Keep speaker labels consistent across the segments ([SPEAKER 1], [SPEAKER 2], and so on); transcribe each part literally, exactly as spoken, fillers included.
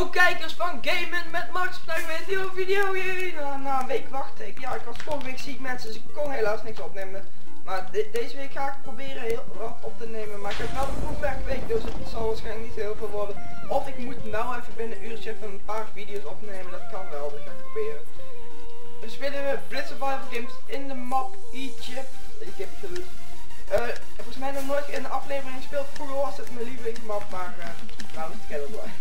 [SPEAKER 1] Hallo kijkers van Gamen met Max, vandaag weer een nieuwe video hier. Na, na een week wachten, ik, ja ik was vorige week ziek mensen, dus ik kon helaas niks opnemen. Maar de, deze week ga ik proberen heel wat op te nemen, maar ik heb wel een proefwerkweek, dus het zal waarschijnlijk niet heel veel worden. Of ik moet nou even binnen een uurtje even een paar video's opnemen, dat kan wel, dat ga ik proberen. We spelen weer Blitz Survival Games in de map Egypt. Egypt dus. Uh, volgens mij nog nooit in een aflevering gespeeld, vroeger was het mijn lievelingsmap, maar uh, nou is het heel blij.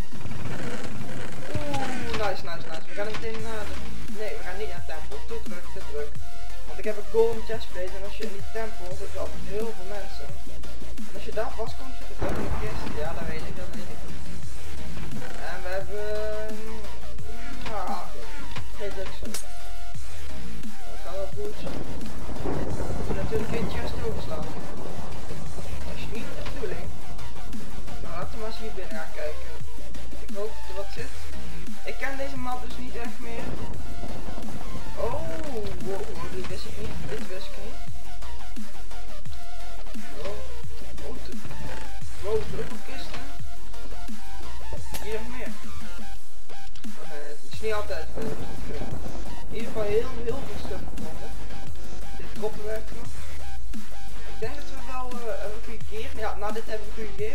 [SPEAKER 1] Oeh, nice, nice, nice. We gaan meteen naar de... Nee, we gaan niet naar de tempel. Te druk, te druk. Want ik heb een golden chestplate en als je in die tempel zitten altijd heel veel mensen. En als je daar vast komt, zit het ook in de kist. Ja, dat weet ik, dat weet ik. En we hebben... Ah, geen druk zo. Dat kan wel goed zijn. We moeten natuurlijk geen chest overslaan. Dat is niet de bedoeling. Maar laten we maar eens hier binnen gaan kijken. Ik hoop dat er wat zit. Ik ken deze map dus niet echt meer. Oh, wow, dit wist ik niet. Dit wist ik niet. Oh, oh, te, wow, druk op kisten. Hier nog meer. Oh, nee, het is niet altijd veel. In ieder geval heel, heel veel stuff gevonden. Dit droppen werkt nog. Ik denk dat we wel uh, een goede keer. Ja, na dit hebben we een goede keer.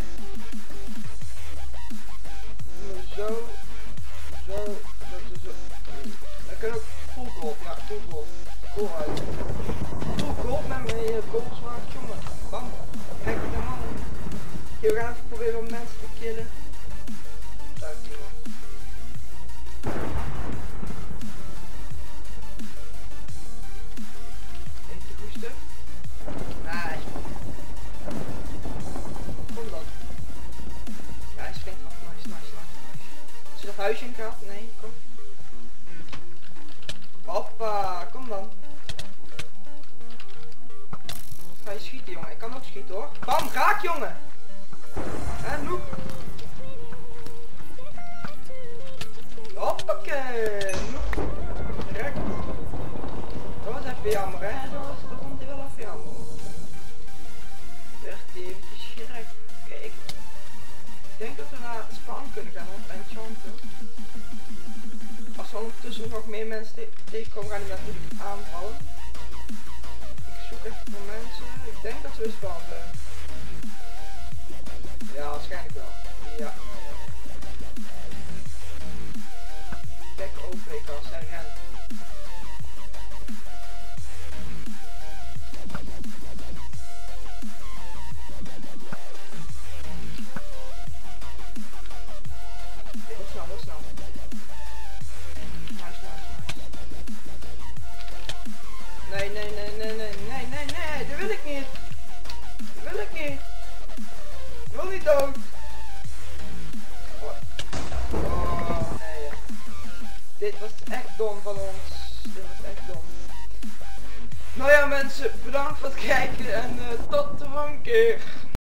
[SPEAKER 1] Zo, zo, zo, zo, zo. We kunnen ook full gold, ja, full gold. Cool uit. Full gold met mijn uh, gold zwaard, jongen. Bam. Kijk naar de man. Hier, we gaan even proberen om mensen te killen. Daar is iemand. Heeft hij goed stuk? Nee. Kom dan. Ja, hij springt af. Nice, nice, nice. Is er nog huisje in gehad? Nee, kom. Hoppa, kom dan. Ga je schieten, jongen? Ik kan ook schieten, hoor. Bam, raak, jongen! Hé, noep. Hoppakee, noep. Direct. Dat was even jammer, hè? Dat, was, dat vond hij wel even jammer. Werd hij eventjes gerekt. Kijk. Ik denk dat we naar spawn kunnen gaan, want enchanten. Als er ondertussen nog meer mensen te tegenkomen, gaan die natuurlijk aanvallen. Ik zoek even voor mensen. Ik denk dat we spawn zijn. Ja, waarschijnlijk wel. Ja. Kijk, O P-kast, hij rent. Heel snel, heel snel. Nice, nice, nice. Nee, nee, nee, nee, nee, nee, nee, nee, dat wil ik niet. Dat wil ik niet. Ik wil niet dood. Oh, nee. Dit was echt dom van ons. Dit was echt dom. Nou ja mensen, bedankt voor het kijken en uh, tot de volgende keer.